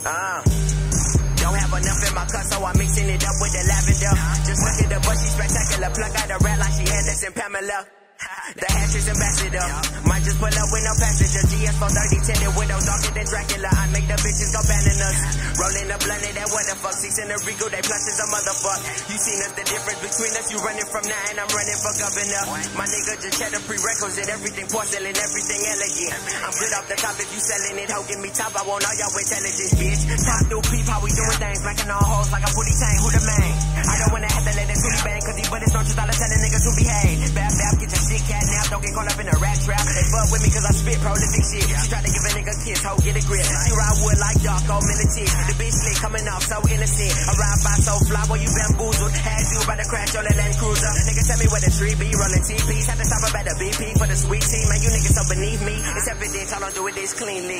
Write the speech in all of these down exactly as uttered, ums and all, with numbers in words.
Uh, don't have enough in my cup, so I'm mixing it up with the lavender. Just look at the butt, she's spectacular. Plug out a rat like she had this in Pamela. The Hatches ambassador. Might just pull up with no passenger. G S four thirty tinted windows, darker than Dracula. I make the bitches go bananas. Rolling the blunt in that what the fuck. Six in the Rico, they plus is a motherfuck. You seen us, the difference between us. You running from now and I'm running for governor. My nigga just had a prerequisite. Everything porcelain, everything elegant. I'm good off the top if you selling it. Ho, give me top. I want all y'all intelligence, bitch. Top new peep, how we doing things. Smacking on hoes like a booty tank. Who the man? I don't wanna have to let that tootie bang. Cause these buddies don't just all telling niggas to behave. Bap, bap, get your shit cat now. Don't get caught up in a rat trap. They fuck with me cause I spit prolific shit. She try to give a nigga a kiss, ho, get a grip. She ride wood like dark, old militant. The bitch slick coming off so innocent. I ride by so fly, boy, you bamboozled. Had you about to crash on the Land Cruiser. Niggas tell me where the tree be, rolling T Ps. Had to stop up at the B P for the sweet tea. Man, you niggas so beneath me. It's evidence, I don't do it this cleanly.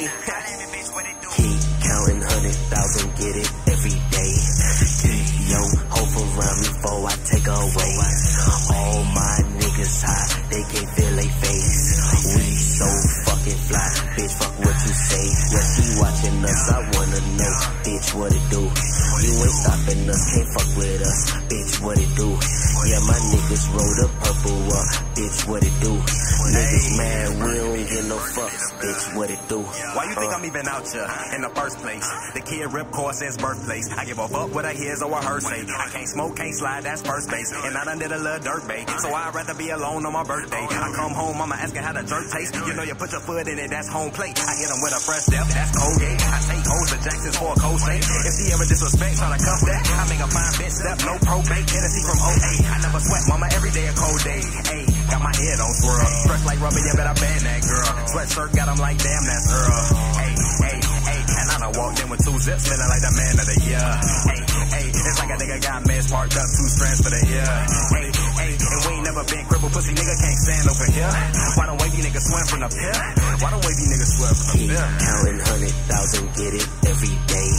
Keep counting hundred thousand, get it every day. Keep yo hope around me before I take away. All my niggas high, they can't feel they face. We so fucking fly, bitch, fuck what you say. Yeah, she watching us, I wanna know, bitch, what it do? You ain't stopping us, can't fuck with us, bitch, what it do? Yeah, my niggas roll the purple up, bitch, what it do? Niggas mad, we don't get no fucks, bitch, what it do? Why you think I'm even out here in the first place? The kid rip core says birthplace. I give a fuck what I hears or what her say. I can't smoke, can't slide, that's first base. And I done did a little dirt bait, so I'd rather be alone on my birthday. I come home, mama asking how the jerk taste. You know you put your foot in it, that's home plate. I hit them with a fresh step, that's Colgate. I take hoes to Jackson's for a cold state. If she ever disrespect, tryna cuff that, I make a fine bitch step, no probate. Hennessy from oh eight. I never sweat, mama, every day a cold day. Ayy, got my head on swirl. Fresh like rubber, yeah, bet I ban that girl. Sweatshirt got them like, damn, that's Earl. Ayy, ayy, ayy. And I done walked in with two zips, feeling like the man of the year. Ayy, ayy. It's like a nigga got meds parked up, two strands for the ear. Ayy, ayy. And we ain't never been crippled, pussy nigga can't stand over here. Why don't wavy niggas swim from the pier? Why don't wavy niggas swim from the pier? Counting hundred thousand, get it every day.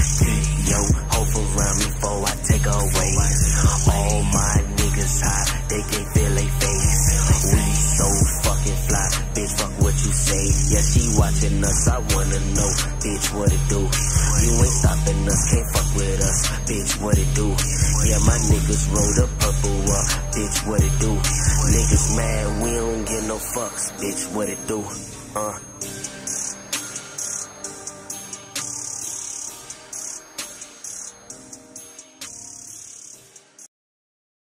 Yo, hope around me before I take away. All my niggas high, they can't feel they face. We so fucking fly, bitch, fuck what you say. Yeah, she watching us, I wanna know, bitch, what it do? You ain't stopping us, can't fuck with us, bitch, what it do? Yeah, my niggas roll the purple up, bitch, what it do? Niggas mad, we don't get no fucks, bitch, what it do? Uh.